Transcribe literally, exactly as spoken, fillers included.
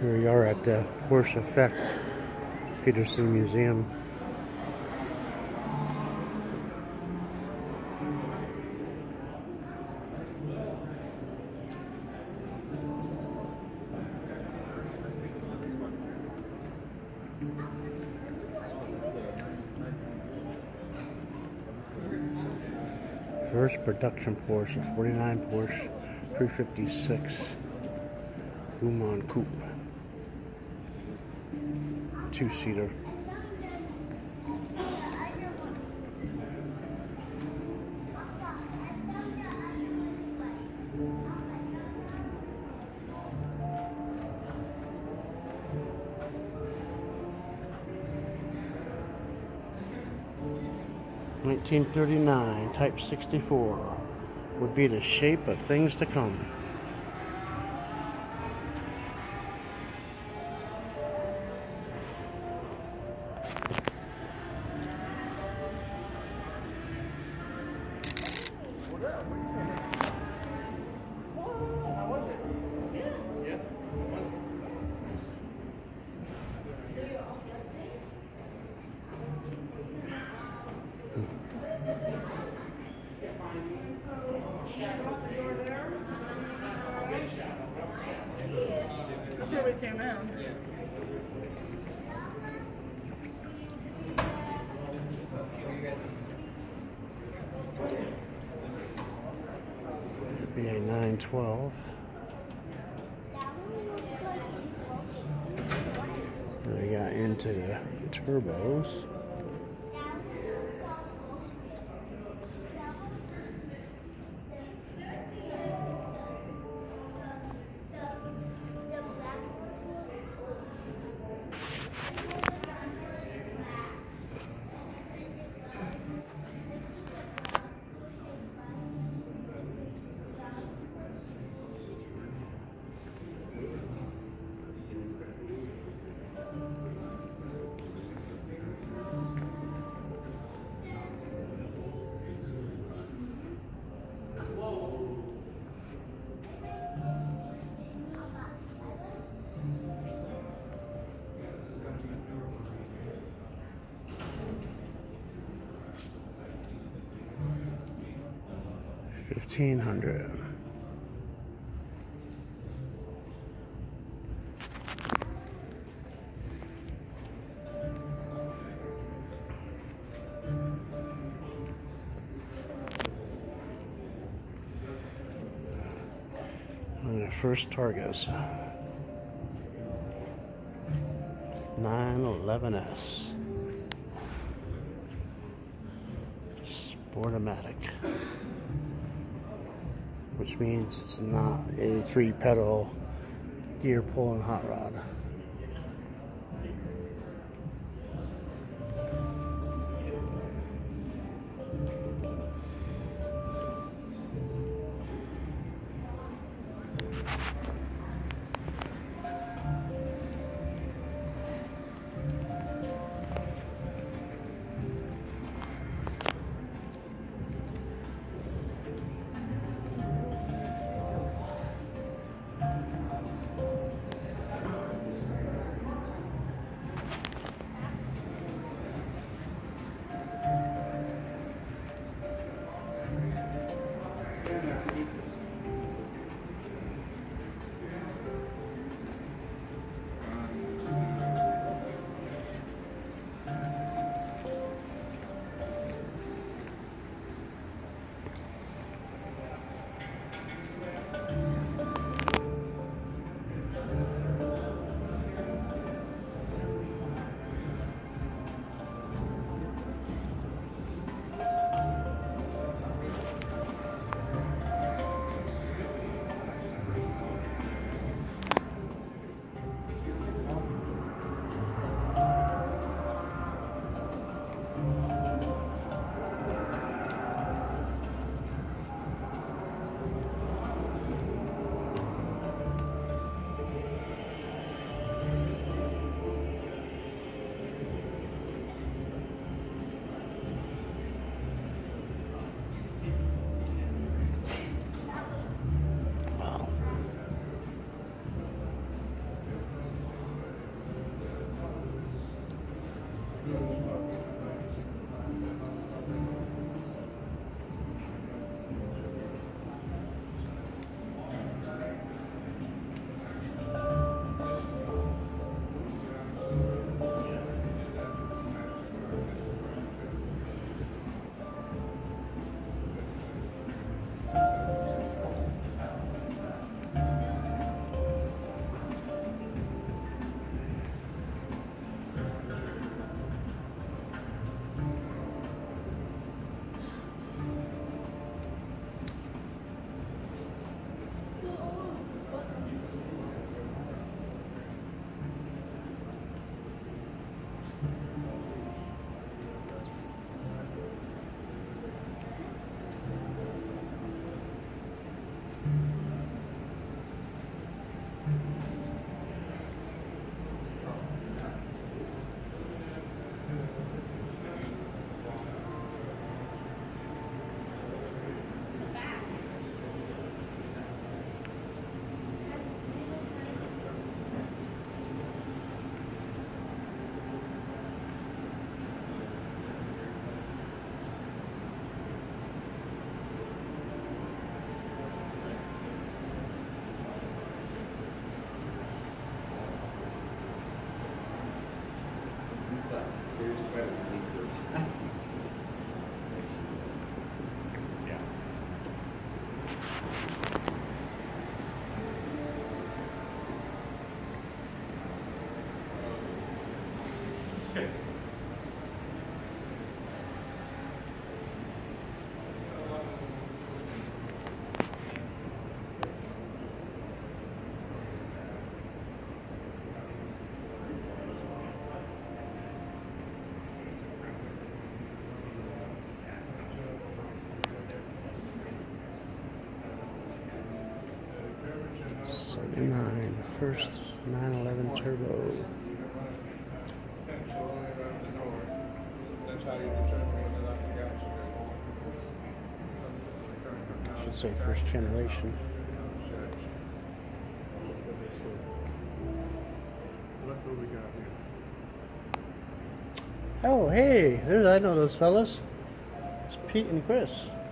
Here we are at the Porsche Effect Petersen Museum. First production Porsche, forty-nine Porsche three fifty-six Human Coupe, two-seater. nineteen thirty-nine Type sixty-four would be the shape of things to come. That's where we came in. It'd be a nine twelve. They got into the turbos. Fifteen hundred. And the first Targas. nine eleven S. Sportomatic. Which means it's not a three pedal gear pulling hot rod. first nine eleven turbo. That's how you determine whether or not the gas is I should say first generation. Look what we got here. Oh, hey, there's, I know those fellas. It's Pete and Chris.